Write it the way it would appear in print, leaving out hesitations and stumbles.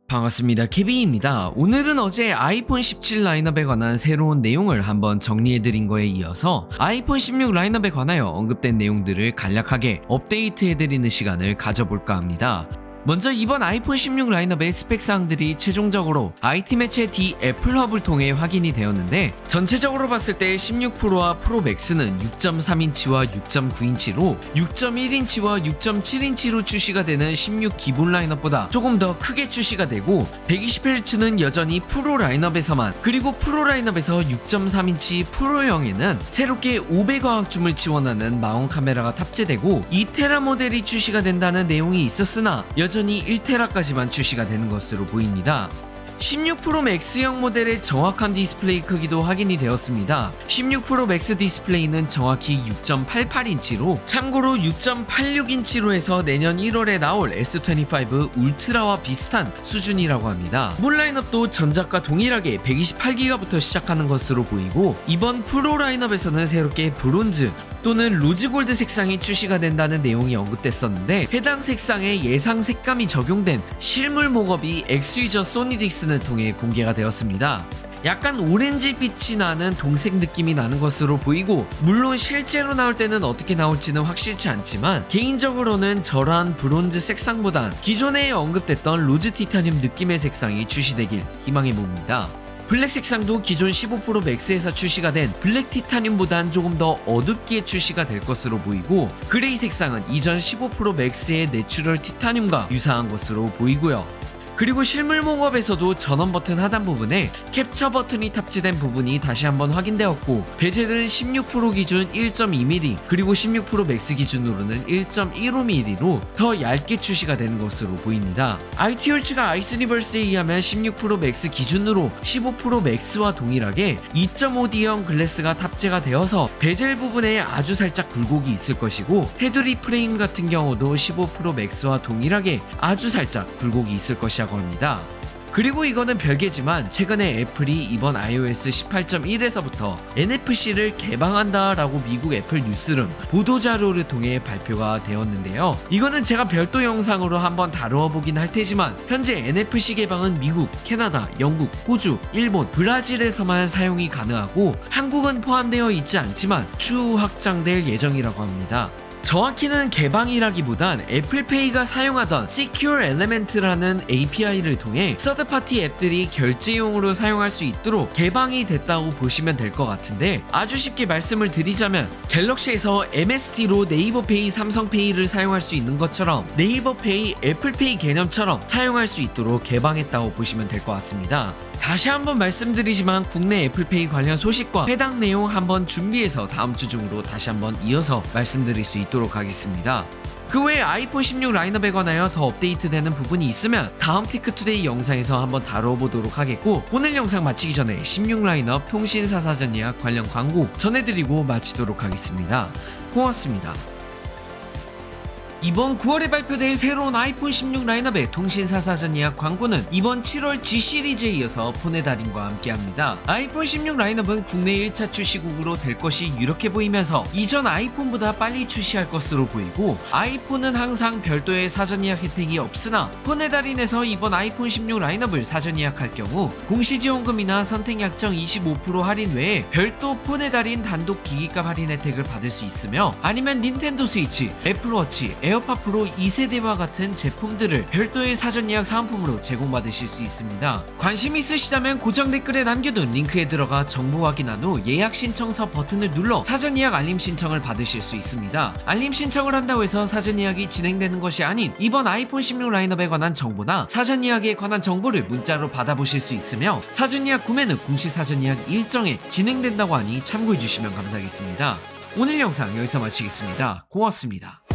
반갑습니다. 케빈입니다. 오늘은 어제 아이폰 17 라인업에 관한 새로운 내용을 한번 정리해드린 거에 이어서 아이폰 16 라인업에 관하여 언급된 내용들을 간략하게 업데이트해드리는 시간을 가져볼까 합니다. 먼저 이번 아이폰 16 라인업의 스펙사항들이 최종적으로 IT 매체 D 애플허브를 통해 확인이 되었는데, 전체적으로 봤을 때 16 프로와 프로 맥스는 6.3인치와 6.9인치로 6.1인치와 6.7인치로 출시가 되는 16 기본 라인업보다 조금 더 크게 출시가 되고, 120Hz는 여전히 프로 라인업에서만, 그리고 프로 라인업에서 6.3인치 프로형에는 새롭게 500화학줌을 지원하는 마운 카메라가 탑재되고 2테라 모델이 출시가 된다는 내용이 있었으나 여전히 1테라까지만 출시가 되는 것으로 보입니다. 16 프로 맥스형 모델의 정확한 디스플레이 크기도 확인이 되었습니다. 16 프로 맥스 디스플레이는 정확히 6.88인치로, 참고로 6.86인치로 해서 내년 1월에 나올 S25 울트라와 비슷한 수준이라고 합니다. 문 라인업도 전작과 동일하게 128기가부터 시작하는 것으로 보이고, 이번 프로 라인업에서는 새롭게 브론즈 또는 로즈골드 색상이 출시가 된다는 내용이 언급됐었는데, 해당 색상에 예상 색감이 적용된 실물 목업이 엑스유저 소니딕슨을 통해 공개가 되었습니다. 약간 오렌지빛이 나는 동색 느낌이 나는 것으로 보이고, 물론 실제로 나올 때는 어떻게 나올지는 확실치 않지만 개인적으로는 저러한 브론즈 색상보단 기존에 언급됐던 로즈 티타늄 느낌의 색상이 출시되길 희망해봅니다. 블랙 색상도 기존 15 프로 맥스에서 출시가 된 블랙 티타늄보단 조금 더 어둡게 출시가 될 것으로 보이고, 그레이 색상은 이전 15 프로 맥스의 내추럴 티타늄과 유사한 것으로 보이고요. 그리고 실물 목업에서도 전원 버튼 하단 부분에 캡처 버튼이 탑재된 부분이 다시 한번 확인되었고, 베젤은 16 프로 기준 1.2mm 그리고 16 프로 맥스 기준으로는 1.15mm로 더 얇게 출시가 되는 것으로 보입니다. IT홀츠가 아이스니버스에 의하면 16 프로 맥스 기준으로 15 프로 맥스와 동일하게 2.5D형 글래스가 탑재가 되어서 베젤 부분에 아주 살짝 굴곡이 있을 것이고, 테두리 프레임 같은 경우도 15 프로 맥스와 동일하게 아주 살짝 굴곡이 있을 것이라고 합니다. 그리고 이거는 별개지만 최근에 애플이 이번 iOS 18.1에서부터 NFC를 개방한다 라고 미국 애플 뉴스룸 보도자료를 통해 발표가 되었는데요. 이거는 제가 별도 영상으로 한번 다루어 보긴 할 테지만, 현재 NFC 개방은 미국, 캐나다, 영국, 호주, 일본, 브라질에서만 사용이 가능하고 한국은 포함되어 있지 않지만 추후 확장될 예정이라고 합니다. 정확히는 개방이라기보단 애플페이가 사용하던 Secure Element라는 API를 통해 서드파티 앱들이 결제용으로 사용할 수 있도록 개방이 됐다고 보시면 될 것 같은데, 아주 쉽게 말씀을 드리자면 갤럭시에서 MST로 네이버페이, 삼성페이를 사용할 수 있는 것처럼 네이버페이, 애플페이 개념처럼 사용할 수 있도록 개방했다고 보시면 될 것 같습니다. 다시 한번 말씀드리지만 국내 애플페이 관련 소식과 해당 내용 한번 준비해서 다음 주 중으로 다시 한번 이어서 말씀드릴 수 있도록 하겠습니다. 그 외에 아이폰 16 라인업에 관하여 더 업데이트되는 부분이 있으면 다음 테크투데이 영상에서 한번 다뤄보도록 하겠고, 오늘 영상 마치기 전에 16 라인업 통신사 사전 예약 관련 광고 전해드리고 마치도록 하겠습니다. 고맙습니다. 이번 9월에 발표될 새로운 아이폰 16 라인업의 통신사 사전 예약 광고는 이번 7월 G 시리즈에 이어서 폰의 달인과 함께합니다. 아이폰 16 라인업은 국내 1차 출시국으로 될 것이 유력해 보이면서 이전 아이폰보다 빨리 출시할 것으로 보이고, 아이폰은 항상 별도의 사전 예약 혜택이 없으나 폰의 달인에서 이번 아이폰 16 라인업을 사전 예약할 경우 공시지원금이나 선택 약정 25% 할인 외에 별도 폰의 달인 단독 기기값 할인 혜택을 받을 수 있으며, 아니면 닌텐도 스위치, 애플워치, 에어팟 프로 2세대와 같은 제품들을 별도의 사전 예약 사은품으로 제공받으실 수 있습니다. 관심 있으시다면 고정 댓글에 남겨둔 링크에 들어가 정보 확인한 후 예약 신청서 버튼을 눌러 사전 예약 알림 신청을 받으실 수 있습니다. 알림 신청을 한다고 해서 사전 예약이 진행되는 것이 아닌 이번 아이폰 16 라인업에 관한 정보나 사전 예약에 관한 정보를 문자로 받아보실 수 있으며, 사전 예약 구매는 공식 사전 예약 일정에 진행된다고 하니 참고해 주시면 감사하겠습니다. 오늘 영상 여기서 마치겠습니다. 고맙습니다.